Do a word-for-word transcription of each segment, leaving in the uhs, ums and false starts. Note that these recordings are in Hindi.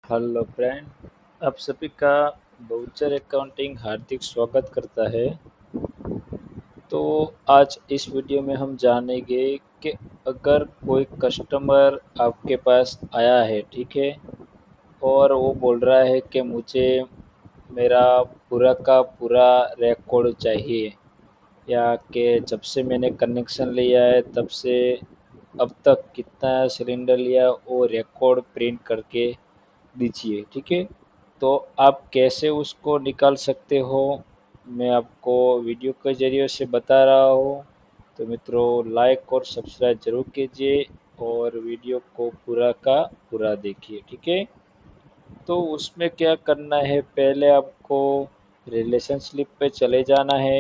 हेलो फ्रेंड, आप सभी का बाउचर अकाउंटिंग हार्दिक स्वागत करता है। तो आज इस वीडियो में हम जानेंगे कि अगर कोई कस्टमर आपके पास आया है, ठीक है, और वो बोल रहा है कि मुझे मेरा पूरा का पूरा रिकॉर्ड चाहिए, या कि जब से मैंने कनेक्शन लिया है तब से अब तक कितना सिलेंडर लिया वो रिकॉर्ड प्रिंट करके दीजिए, ठीक है। तो आप कैसे उसको निकाल सकते हो, मैं आपको वीडियो के ज़रिए से बता रहा हूँ। तो मित्रों, लाइक और सब्सक्राइब ज़रूर कीजिए और वीडियो को पूरा का पूरा देखिए, ठीक है। तो उसमें क्या करना है, पहले आपको रिलेशन स्लिप पे चले जाना है,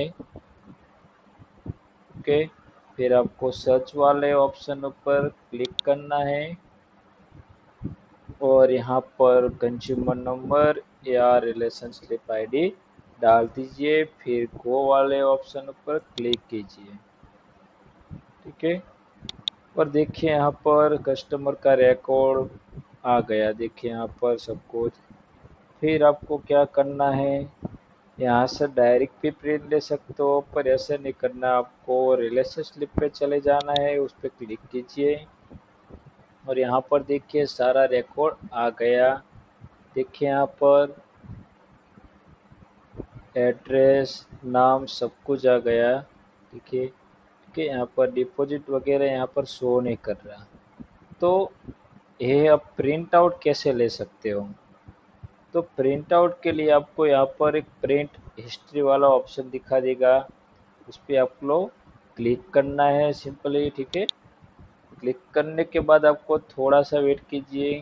ओके। फिर आपको सर्च वाले ऑप्शन पर क्लिक करना है और यहाँ पर कंज्यूमर नंबर या रिलेशन स्लिप आईडी डाल दीजिए। फिर गो वाले ऑप्शन पर क्लिक कीजिए, ठीक है। और देखिए यहाँ पर कस्टमर का रिकॉर्ड आ गया, देखिए यहाँ पर सब कुछ। फिर आपको क्या करना है, यहाँ से डायरेक्ट भी प्रिंट ले सकते हो, पर ऐसे नहीं करना, आपको रिलेशन स्लिप पे चले जाना है, उस पर क्लिक कीजिए और यहाँ पर देखिए सारा रिकॉर्ड आ गया। देखिए यहाँ पर एड्रेस, नाम सब कुछ आ गया, देखिए, ठीक है। यहाँ पर डिपॉजिट वगैरह यहाँ पर शो नहीं कर रहा। तो ये आप प्रिंट आउट कैसे ले सकते हो, तो प्रिंट आउट के लिए आपको यहाँ पर एक प्रिंट हिस्ट्री वाला ऑप्शन दिखा देगा, उस पर आपको क्लिक करना है सिंपली, ठीक है। क्लिक करने के बाद आपको थोड़ा सा वेट कीजिए।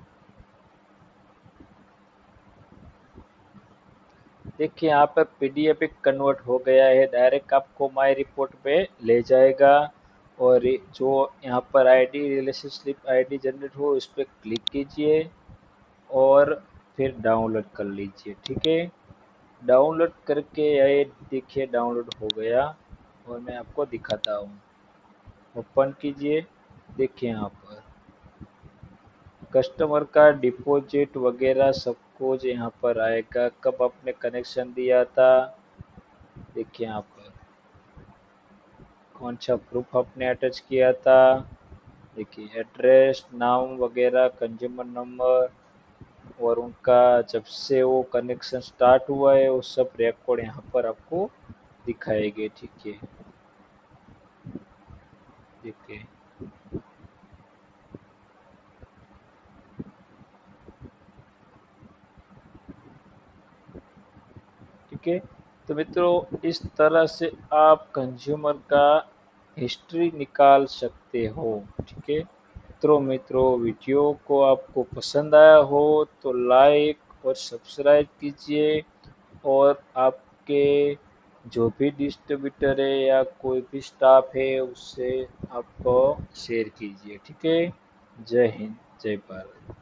देखिए यहाँ पर पीडीएफ एक कन्वर्ट हो गया है, डायरेक्ट आपको माय रिपोर्ट पे ले जाएगा। और ये जो यहाँ पर ID relation slip ID generate हो, उस पर क्लिक कीजिए और फिर डाउनलोड कर लीजिए, ठीक है। डाउनलोड करके ये देखिए डाउनलोड हो गया और मैं आपको दिखाता हूँ। ओपन कीजिए, देखिए यहाँ पर कस्टमर का डिपॉजिट वगैरह सब कुछ यहाँ पर आएगा, कब आपने कनेक्शन दिया था, देखिए यहाँ पर कौन सा प्रूफ आपने अटैच किया था, देखिए एड्रेस, नाम वगैरह, कंज्यूमर नंबर, और उनका जब से वो कनेक्शन स्टार्ट हुआ है वो सब रिकॉर्ड यहाँ पर आपको दिखाएंगे, ठीक है। देखिए, ठीक है। तो मित्रों, इस तरह से आप कंज्यूमर का हिस्ट्री निकाल सकते हो, ठीक है। तो मित्रों, वीडियो को आपको पसंद आया हो तो लाइक और सब्सक्राइब कीजिए और आपके जो भी डिस्ट्रीब्यूटर है या कोई भी स्टाफ है उससे आप शेयर कीजिए, ठीक है। जय हिंद, जय भारत।